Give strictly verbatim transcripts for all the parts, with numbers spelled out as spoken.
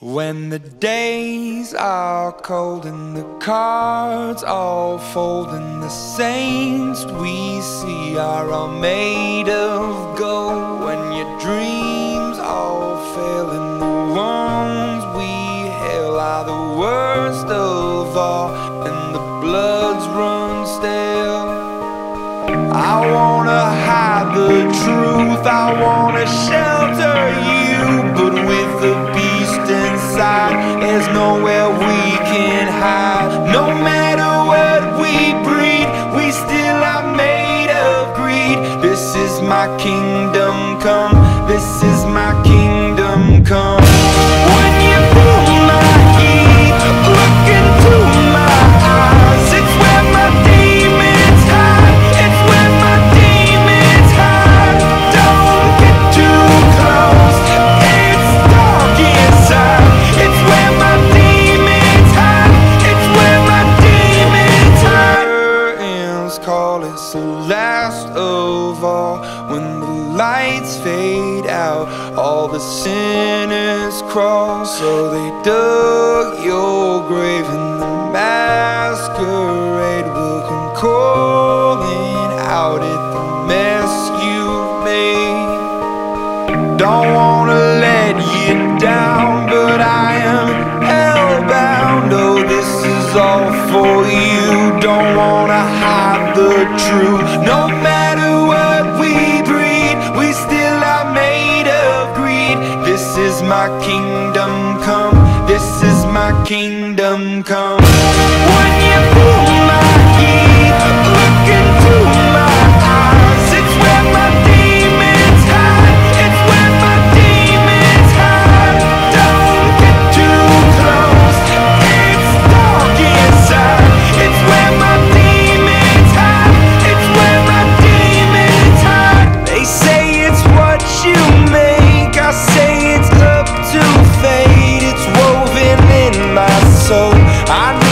When the days are cold and the cards all fold and the saints we see are all made of gold, when your dreams all fail and the ones we hail are the worst of all and the bloods run stale, I wanna hide the truth, I wanna shelter you, but with the beast inside, there's nowhere we can hide. No matter what we breed, we still are made of greed. This is my kingdom come, this is my kingdom come. When you pull my heat, look into my eyes, it's where my demons hide, it's where my demons hide. Don't get too close, it's dark inside, it's where my demons hide, it's where my demons hide. Curtains call, it's the last of all. When the lights fade out, all the sinners crawl. So they dug your grave and the masquerade will come calling out at the mess you've made. Don't wanna let you down, but I am hellbound. Oh, this is all for you. Don't wanna hide the truth. No matter what we breed, we still are made of greed. This is my kingdom come, this is my kingdom come. When you pull my heat, look into my eyes, it's where my demons hide, it's where my demons hide. Don't get too close, it's dark inside, it's where my demons hide, it's where my demons hide. They say it's what you make, I say it's up to fate. It's woven in my soul, I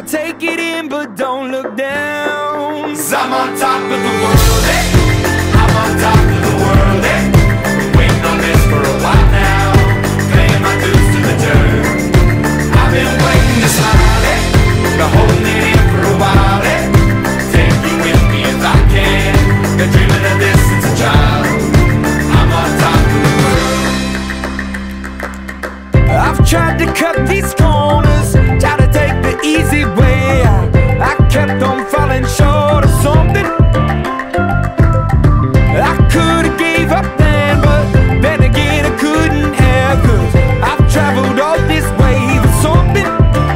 take it in, but don't look down. 'Cause I'm on top of the world, eh? I'm on top of the world, eh? Been waiting on this for a while now, paying my dues to the dirt. I've been waiting to smile, eh? Been holding it in for a while, eh? Take you with me if I can. Been dreaming of this since a child. I'm on top of the world. I've tried to cut these corners, tried to take the easy way. I, I kept on falling short of something. I could've gave up then, but then again I couldn't have. 'Cause I've traveled all this way for something.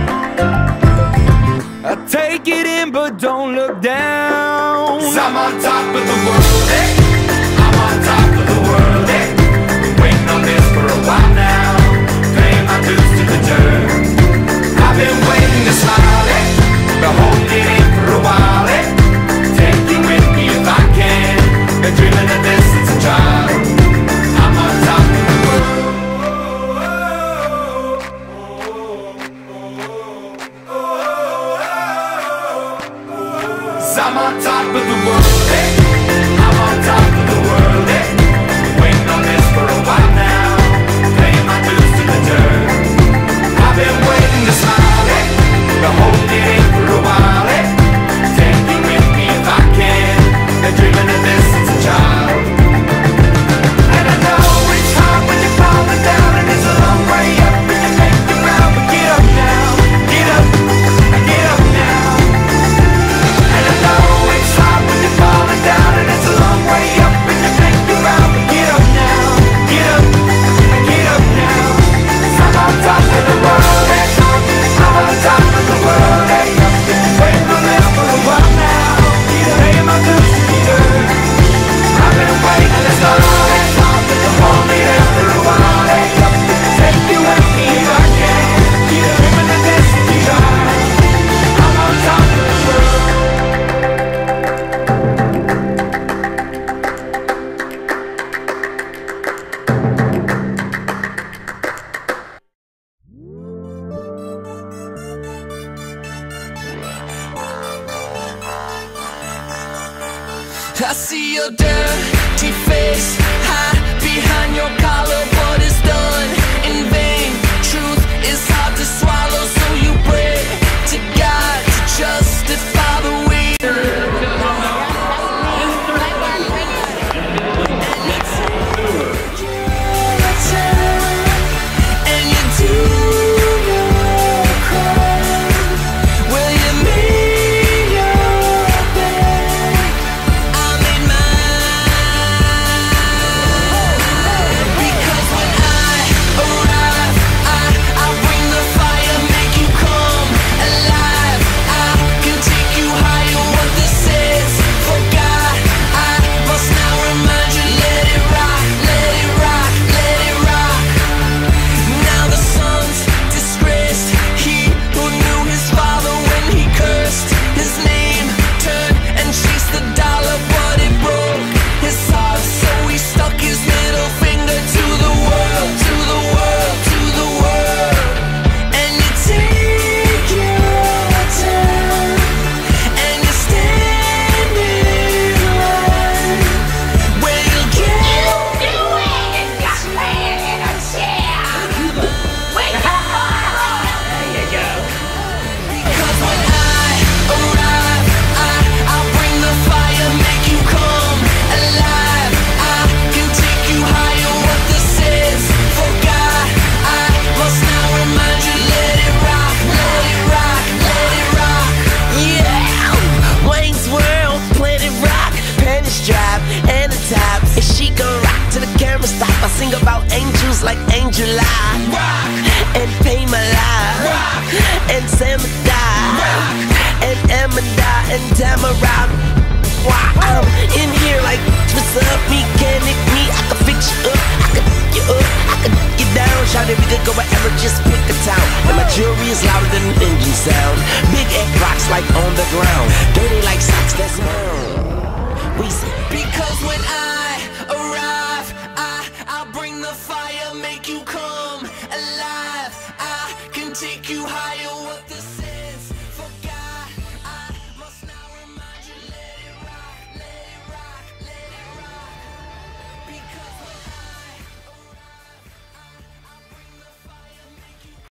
I take it in, but don't look down. 'Cause I'm on top of the world, eh? I'm on top of the world, eh? Been waiting on this for a while now, paying my dues to the dirt. I've been waiting to smile, eh? Been holding it in for a while, eh? Take you with me if I can. Been dreaming of this since a child. I'm on top of the world. 'Cause I'm on top of the world, eh? I'm on top of the world, eh? Waiting on this for a while now, paying my dues to the dirt. I've been waiting to smile, eh? Been holding it in for a while, eh? Take you with me if I can. Been dreaming of this since a child. And I know it's hard when you're falling down, and it's a long way up when you make it round. But get up now, get up, get up now. And I know it's hard when you're falling down, and it's a long way up when you make it round. But get up now, get up, get up now. 'Cause I'm on top of the world, eh? I'm on top of the world, eh? Waiting for this for a while now, paying my dues to the dirt. I've been waiting this long, eh? Hold me there for a while, eh? Take you with me if I can. Dreaming of this to be right. I'm on top of the world. I see your dirty face, hide behind your collar, but it's done in vain. Truth is hard to swallow, so you pray to God to justify the way. And you do your crime. Will you meet your bed? I made mine. Because when I arrive, I, I bring the fire, make you come alive. I can take you higher, what this is. For God, I must now remind you, let it rock, let it rock, let it rock. Now the son's disgraced, he who knew his father when he cursed his name, turned and chased the dollar, but it broke his heart, so he stuck his middle finger to the world, to the world, to the world. And you take your time, and you stand in line, where you'll get because when I arrive, I, I bring the fire, make you come alive. I can take you higher, what this is. For God, I must now remind you, let it rock, let it rock, let it rock. Yeah, Wayne's World, Planet Rock, Panic Drive, and the top. And she gon' rock to the camera stop. I sing about angels like Angel Eye, rock, and Pay My Life, rock, and Sam Die, and Emma and Tamara. Wow, I'm in here like, what's up, mechanic me? I can fix you up, I can f you up, I can get down. Shout it, we could go wherever, just pick a town. And my jewelry is louder than an engine sound. Big egg rocks like on the ground, dirty like socks that's mound. We say, because when